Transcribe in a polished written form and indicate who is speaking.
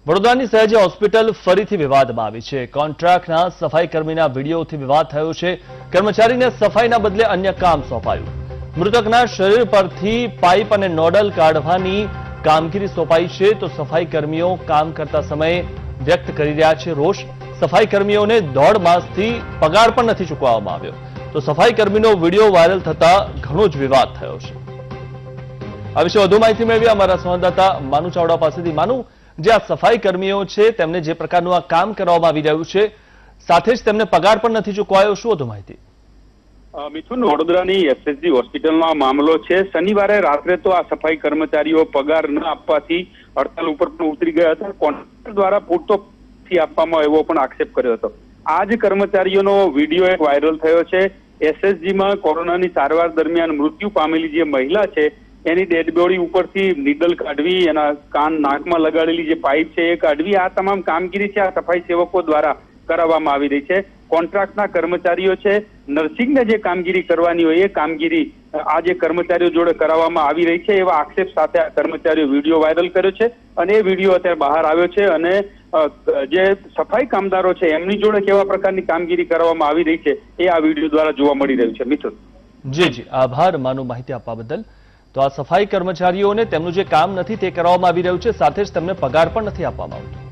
Speaker 1: વડોદરાની સયાજી હોસ્પિટલ ફરીથી વિવાદમાં આવી છે। કોન્ટ્રાક્ટના સફાઈ કર્મીના વિડીયોથી વિવાદ થયો છે। કર્મચારીને સફાઈના બદલે અન્ય કામ સોંપાયું। મૃતકના શરીર પરથી પાઇપ અને નોડલ કાઢવાની કામગીરી સોંપાઈ છે, તો સફાઈ કર્મીઓ કામ કરતા સમયે વ્યક્ત કરી રહ્યા છે રોષ। સફાઈ કર્મીઓને 1.5 માસથી પગાર પણ નથી ચૂકવવામાં આવ્યો, તો સફાઈ કર્મીનો વિડીયો વાયરલ થતા ઘણો જ વિવાદ થયો છે। આ વિશે વધુ માહિતી મેળવી અમારા સંવાદદાતા માનુ ચાવડા પાસેથી। માનુ, જે આ સફાઈ કર્મીઓ છે તેમને જે પ્રકારનું આ કામ કરવામાં આવી રહ્યું છે, સાથે જ તેમને પગાર પણ નથી ચૂકવાયો, શું વધુ માહિતી?
Speaker 2: મિથુન, વડોદરાની એસએસજી હોસ્પિટલનો આ મામલો છે। શનિવારે રાત્રે તો આ સફાઈ કર્મચારીઓ પગાર ન આપવાથી હડતાલ ઉપર પણ ઉતરી ગયા હતા। કોન્ટ્રાક્ટર દ્વારા પૂરતો ફી આપવામાં એવો પણ આક્ષેપ કર્યો હતો। આ જ કર્મચારીઓનો વિડીયો એક વાયરલ થયો છે। એસએસજીમાં કોરોનાની સારવાર દરમિયાન મૃત્યુ પામેલી જે મહિલા છે એની ડેડ બોડી ઉપરથી નીડલ કાઢવી, એના કાન નાકમાં લગાડેલી જે પાઇપ છે એ કાઢવી, આ તમામ કામગીરી છે આ સફાઈ સેવકો દ્વારા કરાવવામાં આવી રહી છે। કોન્ટ્રાક્ટના કર્મચારીઓ છે, નર્સિંગને જે કામગીરી કરવાની હોય એ કામગીરી આ જે કર્મચારીઓ જોડે કરાવવામાં આવી રહી છે, એવા આક્ષેપ સાથે આ કર્મચારીઓ વિડીયો વાયરલ કર્યો છે અને એ વિડીયો અત્યારે બહાર આવ્યો છે। અને જે સફાઈ કામદારો છે એમની જોડે કેવા પ્રકારની કામગીરી કરવામાં આવી રહી છે એ આ વિડીયો દ્વારા જોવા મળી રહ્યું છે। મિથુન,
Speaker 1: જી, આભાર માનુ માહિતી આપવા બદલ। તો આ સફાઈ કર્મચારીઓને તેમનું જે કામ નથી તે કરવામાં આવી રહ્યું છે, સાથે જ તેમને પગાર પણ નથી આપવામાં આવતો।